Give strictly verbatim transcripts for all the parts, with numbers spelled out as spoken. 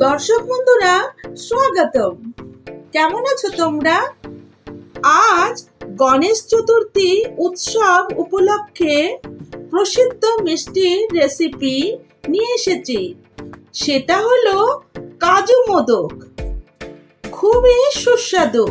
দর্শক বন্ধুরা স্বাগতম। কেমন আছো তোমরা? আজ গণেশ চতুর্থী উৎসব উপলক্ষে প্রসিদ্ধ মিষ্টির রেসিপি নিয়ে এসেছি। সেটা হলো কাজু মোদক, খুবই সুস্বাদু।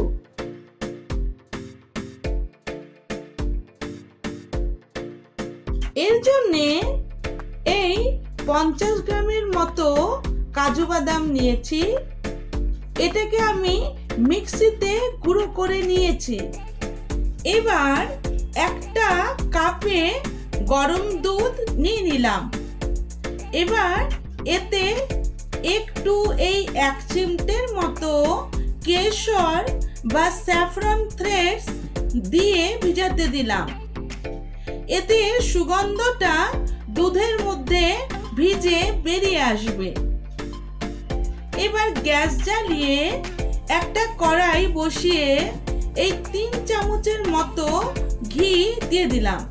এর জন্যে এই পঞ্চাশ গ্রামের মতো কাজু বাদাম নিয়েছি। এটাকে আমি মিক্সিতে গুঁড়ো করে নিয়েছি। এবার একটা কাপে গরম দুধ নিয়ে নিলাম। এবার এতে একটু এই এক চিমটের মতো কেশর বা স্যাফরন থ্রেডস দিয়ে ভিজাতে দিলাম। এতে সুগন্ধটা দুধের মধ্যে ভিজে বেরিয়ে আসবে। এবার গ্যাস জ্বালিয়ে একটা কড়াই বসিয়ে এই তিন চামচের মতো ঘি দিয়ে দিলাম।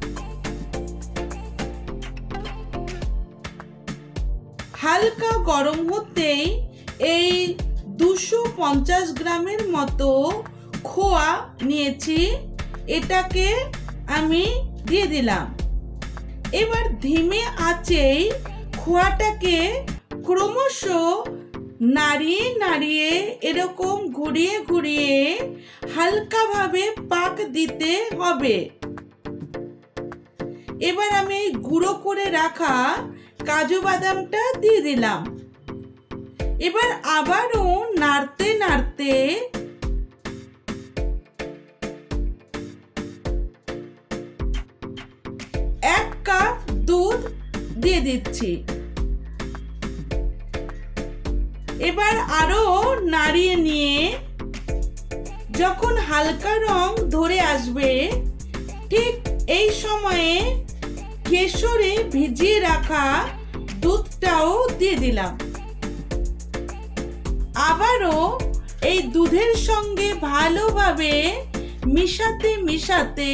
হালকা গরম হতেই এই দুশো পঞ্চাশ গ্রামের মতো খোয়া নিয়েছি, এটাকে আমি দিয়ে দিলাম। এবার ধিমে আঁচেই খোয়াটাকে ক্রমশ নাড়িয়ে নাড়িয়ে এরকম ঘুরিয়ে ঘুরিয়ে হালকাভাবে পাক দিতে হবে। এবার আমি এই গুঁড়ো করে রাখা কাজু বাদামটা দিয়ে দিলাম। এবার আবারও নাড়তে নাড়তে এক কাপ দুধ দিয়ে দিচ্ছি। এবার আরো নাড়িয়ে নিয়ে যখন হালকা রং ধরে আসবে, ঠিক এই সময়ে কেশরে ভিজিয়ে রাখা দুধটাও দিয়ে দিলাম। আবারও এই দুধের সঙ্গে ভালোভাবে মিশাতে মিশাতে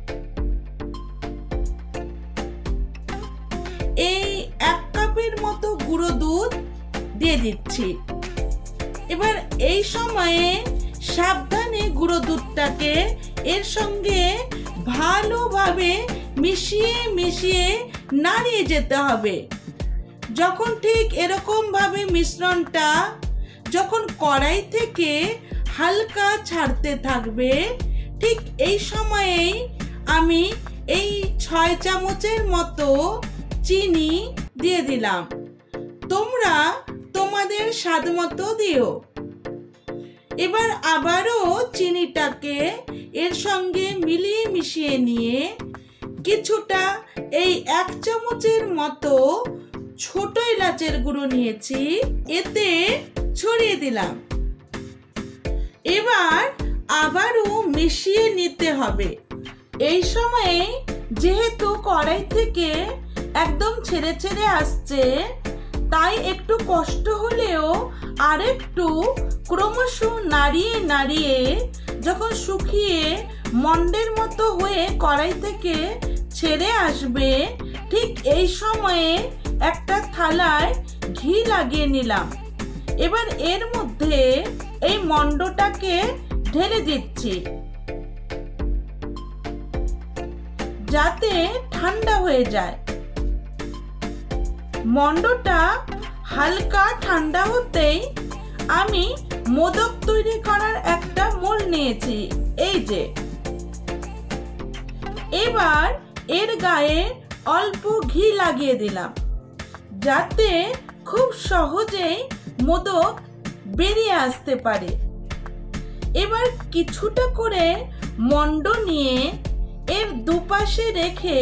এই এক কাপের মতো গুঁড়ো দুধ দিয়ে দিচ্ছি। এবার এই সময়ে সাবধানে গুঁড়ো দুধটাকে এর সঙ্গে ভালোভাবে মিশিয়ে মিশিয়ে নাড়িয়ে যেতে হবে। যখন ঠিক এরকম ভাবে মিশ্রণটা যখন কড়াই থেকে হালকা ছাড়তে থাকবে, ঠিক এই সময়েই আমি এই ছয় চামচের মতো চিনি দিয়ে দিলাম। তোমরা তোমাদের স্বাদ মতো দিও। এবার আবারও চিনিটাকে এর সঙ্গে মিলিয়ে মিশিয়ে নিয়ে কিছুটা এই এক চামচের মতো ছোট এলাচের গুঁড়ো নিয়েছি, এতে ছড়িয়ে দিলাম। এবার আবারও মিশিয়ে নিতে হবে। এই সময়ে যেহেতু কড়াই থেকে একদম ছেড়ে ছেড়ে আসছে, তাই একটু কষ্ট হলেও আরেকটু ক্রমশ নাড়িয়ে নাড়িয়ে যখন শুকিয়ে মন্ডের মতো হয়ে কড়াই থেকে ছেড়ে আসবে, ঠিক এই সময়ে একটা থালায় ঘি লাগিয়ে নিলাম। এবার এর মধ্যে এই মন্ডটাকে ঢেলে দিচ্ছি যাতে ঠান্ডা হয়ে যায়। মন্ডটা হালকা ঠান্ডা হতেই আমি মোদক তৈরি করার একটা মোল্ড নিয়েছি, এই যে। এবার এর গায়ে অল্প ঘি লাগিয়ে দিলাম যাতে খুব সহজেই মোদক বেরিয়ে আসতে পারে। এবার কিছুটা করে মন্ড নিয়ে এর দুপাশে রেখে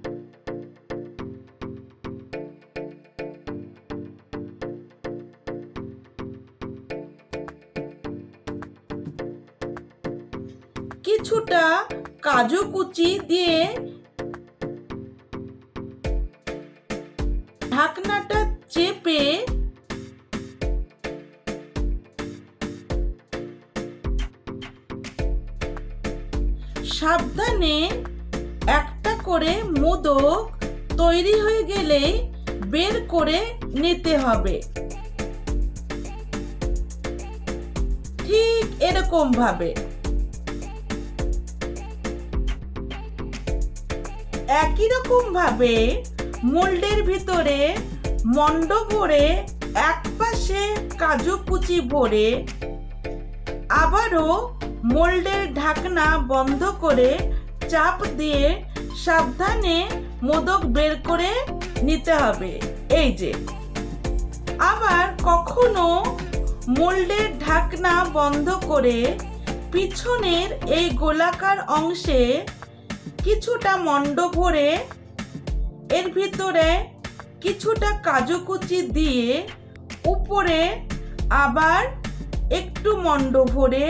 কিছুটা কাজু কুচি দিয়ে ঢাকনাটা চেপে সাবধানে একটা করে মোদক তৈরি হয়ে গেলে বের করে নিতে হবে। ঠিক এরকম ভাবে। একই রকম ভাবে মোল্ডের ভিতরে মন্ড ভরে এক পাশে কাজু কুচি ভরে আবারও মোল্ডের ঢাকনা বন্ধ করে চাপ দিয়ে সাবধানে মোদক বের করে নিতে হবে। এই যে, আবার কখনো মোল্ডের ঢাকনা বন্ধ করে পিছনের এই গোলাকার অংশে কিছুটা মন্ড ভরে এর ভিতরে কিছুটা কাজু কুচি দিয়ে উপরে আবার একটু মন্ড ভরে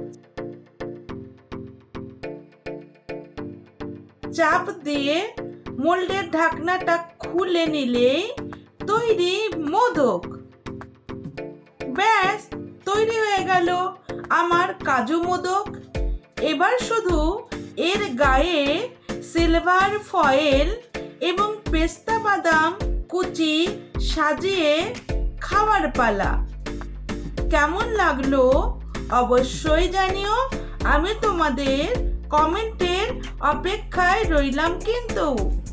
চাপ দিয়ে মোল্ডের ঢাকনাটা খুলে নিলে তৈরি মোদক। ব্যাস, তৈরি হয়ে গেল আমার কাজু মোদক। এবার শুধু এর গায়ে সিলভার ফয়েল এবং পেস্তা বাদাম কুচি সাজিয়ে খাওয়ার পালা। কেমন লাগলো অবশ্যই জানিও। আমি তোমাদের কমেন্টের অপেক্ষায় রইলাম কিন্তু।